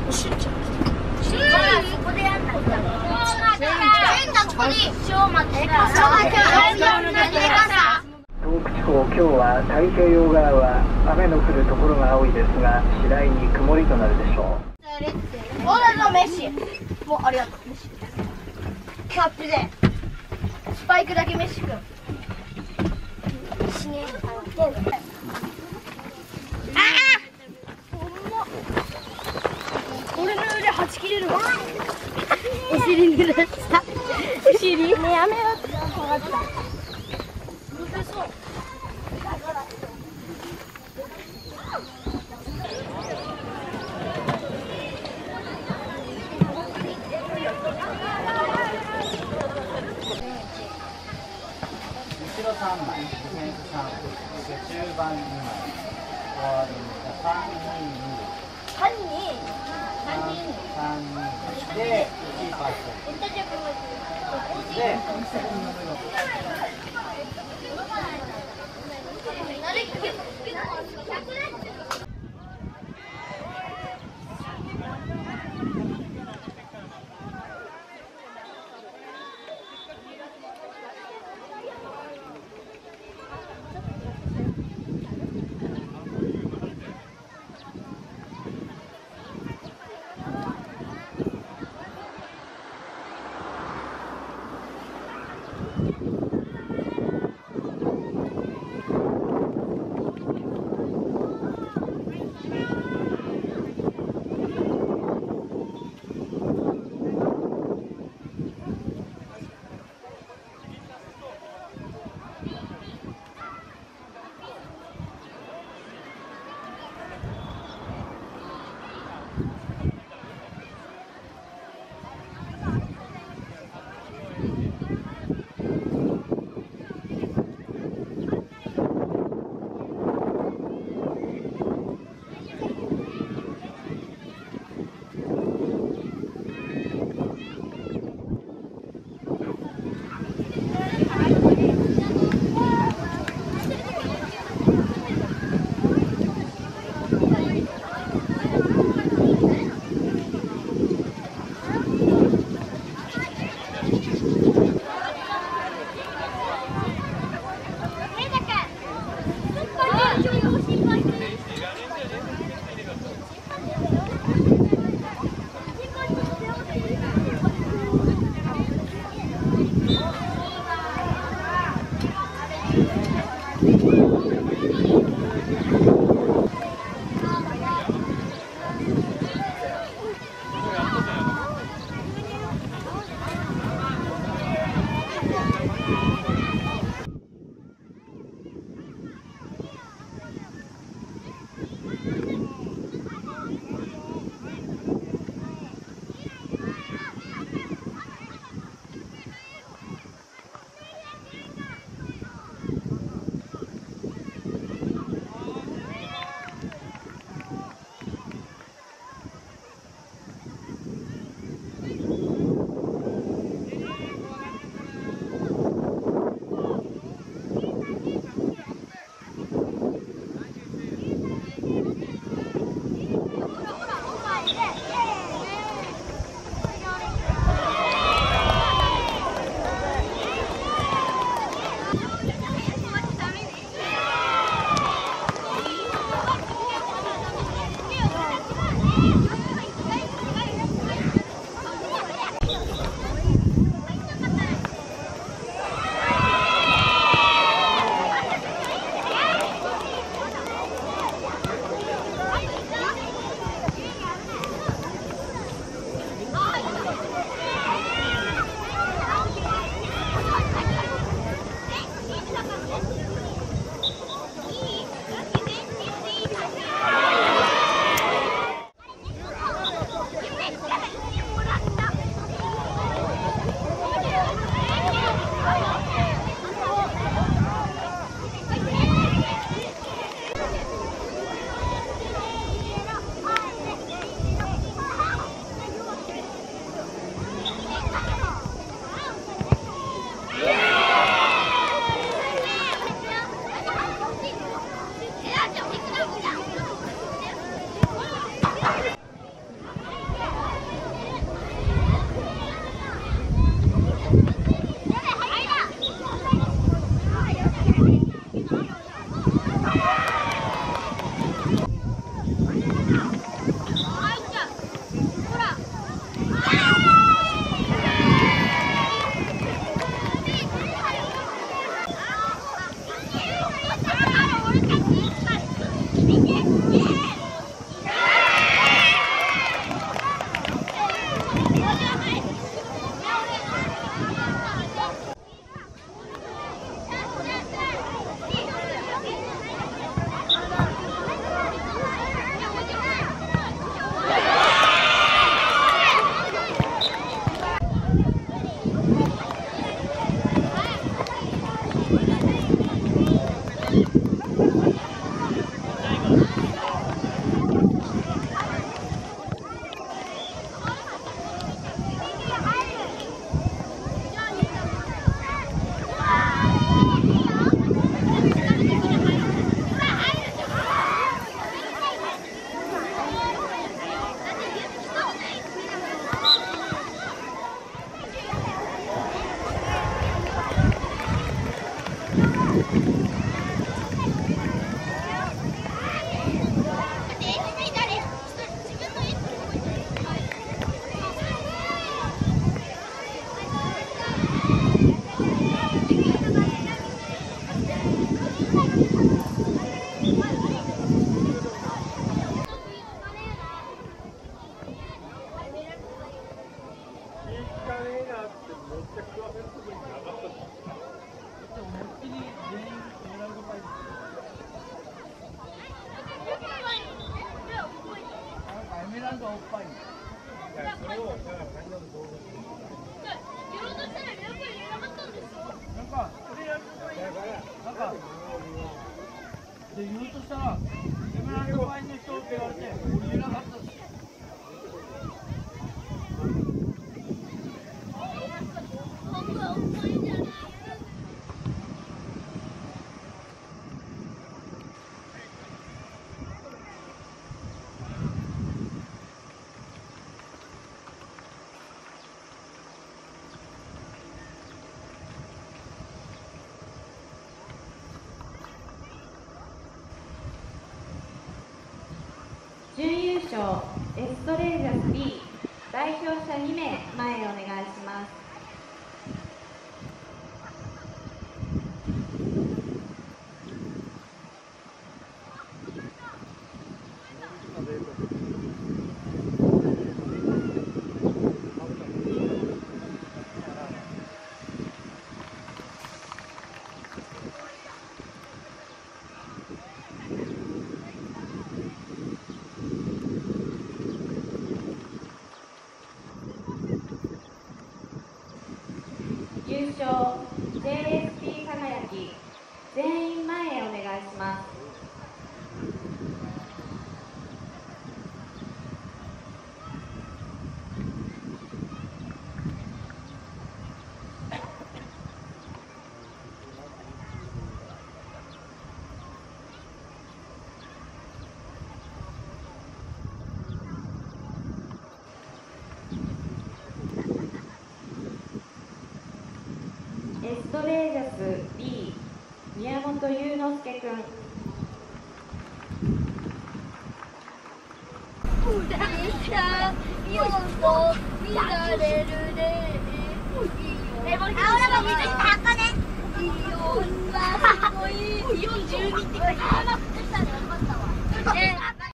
シュッチそこでやんない。ここに塩まで。 東北地方、今日は太平洋側は雨の降るところが多いですが、次第に曇りとなるでしょう。 俺の飯。もうありがとう。飯。キャップでスパイクだけ飯食う。俺の腕はち切れるわ。お尻濡れた。お尻ね、やめろって。分かった。モテそう。 後ろ3枚、ディフェンス3枚、中盤2枚、フォワード 3、2、 3で、キーパーで、 3、2、 なんかおっぱい。それをだから何でもどうぞ。 やろうとしたらやっぱり入れなかったんですよ。 なんかそれやるとなんかで言うとしたらエメラルドパインの人って言われて入れなかったんですよ。 僕はおっぱいじゃない。 準優勝エストレージャス B 代表者2名前へお願いします。優勝 JSP 輝き全員前へお願いします。エストレージャス B 宮本祐之介君。 42って書いてある。